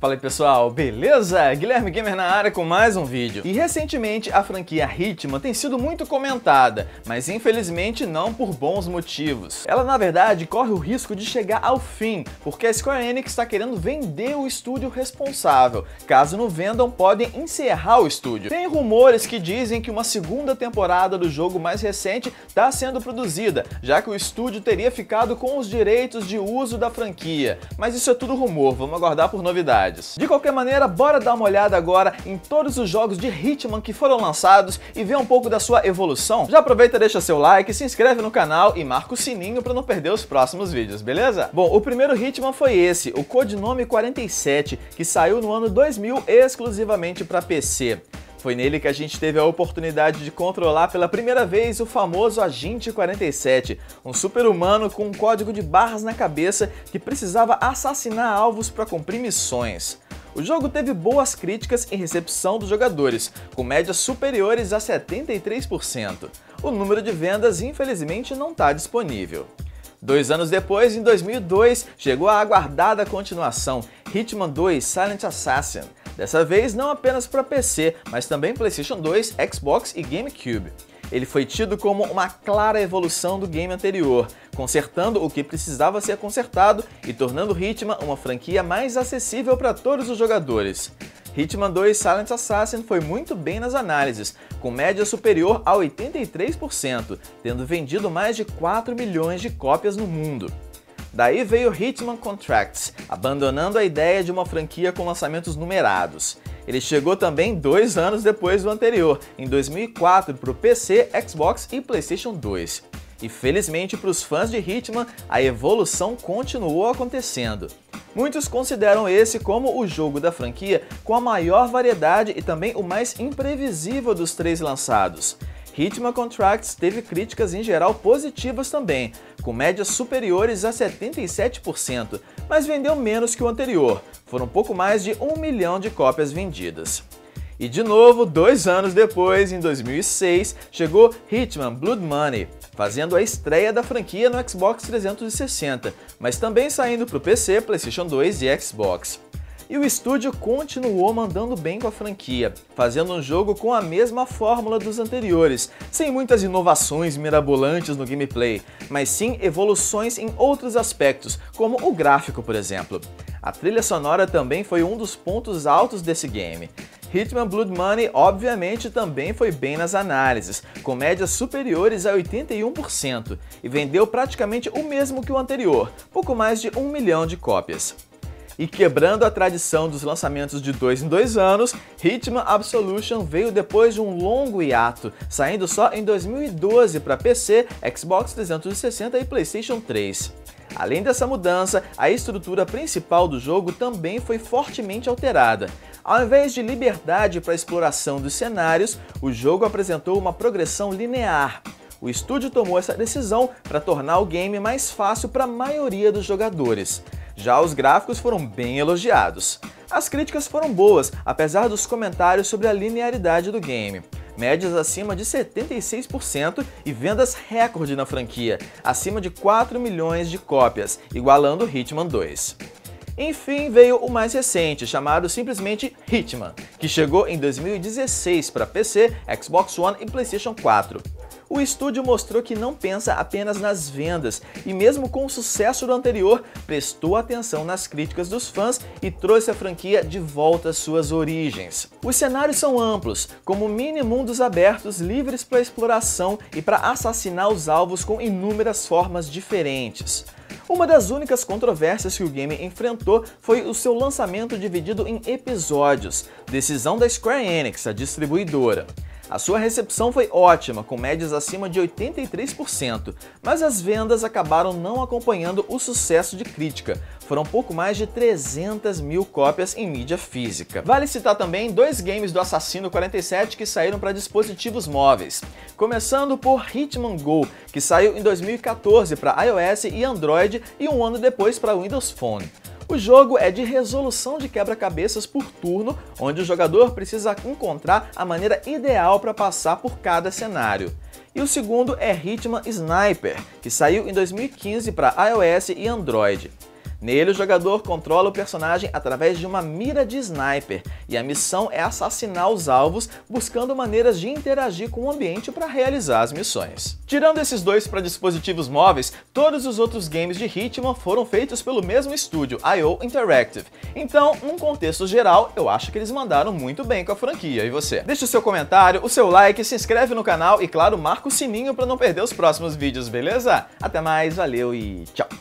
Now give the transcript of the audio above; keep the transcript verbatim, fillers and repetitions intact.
Fala aí pessoal, beleza? Guilherme Gamer na área com mais um vídeo. E recentemente a franquia Hitman tem sido muito comentada, mas infelizmente não por bons motivos. Ela na verdade corre o risco de chegar ao fim, porque a Square Enix está querendo vender o estúdio responsável. Caso não vendam, podem encerrar o estúdio. Tem rumores que dizem que uma segunda temporada do jogo mais recente está sendo produzida, já que o estúdio teria ficado com os direitos de uso da franquia. Mas isso é tudo rumor, vamos aguardar por novidades. De qualquer maneira, bora dar uma olhada agora em todos os jogos de Hitman que foram lançados e ver um pouco da sua evolução. Já aproveita, deixa seu like, se inscreve no canal e marca o sininho para não perder os próximos vídeos, beleza? Bom, o primeiro Hitman foi esse, o Codinome quarenta e sete, que saiu no ano dois mil exclusivamente para P C. Foi nele que a gente teve a oportunidade de controlar pela primeira vez o famoso Agente quarenta e sete, um super-humano com um código de barras na cabeça que precisava assassinar alvos para cumprir missões. O jogo teve boas críticas e recepção dos jogadores, com médias superiores a setenta e três por cento. O número de vendas infelizmente não está disponível. Dois anos depois, em dois mil e dois, chegou a aguardada continuação, Hitman dois Silent Assassin. Dessa vez não apenas para P C, mas também PlayStation dois, Xbox e GameCube. Ele foi tido como uma clara evolução do game anterior, consertando o que precisava ser consertado e tornando Hitman uma franquia mais acessível para todos os jogadores. Hitman dois Silent Assassin foi muito bem nas análises, com média superior a oitenta e três por cento, tendo vendido mais de quatro milhões de cópias no mundo. Daí veio Hitman Contracts, abandonando a ideia de uma franquia com lançamentos numerados. Ele chegou também dois anos depois do anterior, em dois mil e quatro, para o P C, Xbox e PlayStation dois. E felizmente para os fãs de Hitman, a evolução continuou acontecendo. Muitos consideram esse como o jogo da franquia com a maior variedade e também o mais imprevisível dos três lançados. Hitman Contracts teve críticas em geral positivas também, com médias superiores a setenta e sete por cento, mas vendeu menos que o anterior, foram pouco mais de um milhão de cópias vendidas. E de novo, dois anos depois, em dois mil e seis, chegou Hitman Blood Money, fazendo a estreia da franquia no Xbox trezentos e sessenta, mas também saindo para o P C, PlayStation dois e Xbox. E o estúdio continuou mandando bem com a franquia, fazendo um jogo com a mesma fórmula dos anteriores, sem muitas inovações mirabolantes no gameplay, mas sim evoluções em outros aspectos, como o gráfico, por exemplo. A trilha sonora também foi um dos pontos altos desse game. Hitman Blood Money obviamente também foi bem nas análises, com médias superiores a oitenta e um por cento, e vendeu praticamente o mesmo que o anterior, pouco mais de um milhão de cópias. E quebrando a tradição dos lançamentos de dois em dois anos, Hitman Absolution veio depois de um longo hiato, saindo só em dois mil e doze para P C, Xbox trezentos e sessenta e PlayStation três. Além dessa mudança, a estrutura principal do jogo também foi fortemente alterada. Ao invés de liberdade para a exploração dos cenários, o jogo apresentou uma progressão linear. O estúdio tomou essa decisão para tornar o game mais fácil para a maioria dos jogadores. Já os gráficos foram bem elogiados. As críticas foram boas, apesar dos comentários sobre a linearidade do game. Médias acima de setenta e seis por cento e vendas recorde na franquia, acima de quatro milhões de cópias, igualando Hitman dois. Enfim, veio o mais recente, chamado simplesmente Hitman, que chegou em dois mil e dezesseis para P C, Xbox One e PlayStation quatro. O estúdio mostrou que não pensa apenas nas vendas e mesmo com o sucesso do anterior, prestou atenção nas críticas dos fãs e trouxe a franquia de volta às suas origens. Os cenários são amplos, como mini mundos abertos livres para exploração e para assassinar os alvos com inúmeras formas diferentes. Uma das únicas controvérsias que o game enfrentou foi o seu lançamento dividido em episódios, decisão da Square Enix, a distribuidora. A sua recepção foi ótima, com médias acima de oitenta e três por cento, mas as vendas acabaram não acompanhando o sucesso de crítica. Foram pouco mais de trezentas mil cópias em mídia física. Vale citar também dois games do Assassino quarenta e sete que saíram para dispositivos móveis. Começando por Hitman Go, que saiu em dois mil e quatorze para iOS e Android e um ano depois para Windows Phone. O jogo é de resolução de quebra-cabeças por turno, onde o jogador precisa encontrar a maneira ideal para passar por cada cenário. E o segundo é Hitman Sniper, que saiu em dois mil e quinze para iOS e Android. Nele, o jogador controla o personagem através de uma mira de sniper, e a missão é assassinar os alvos, buscando maneiras de interagir com o ambiente para realizar as missões. Tirando esses dois para dispositivos móveis, todos os outros games de Hitman foram feitos pelo mesmo estúdio, I O Interactive. Então, num contexto geral, eu acho que eles mandaram muito bem com a franquia. E você? Deixe o seu comentário, o seu like, se inscreve no canal e, claro, marca o sininho para não perder os próximos vídeos, beleza? Até mais, valeu e tchau!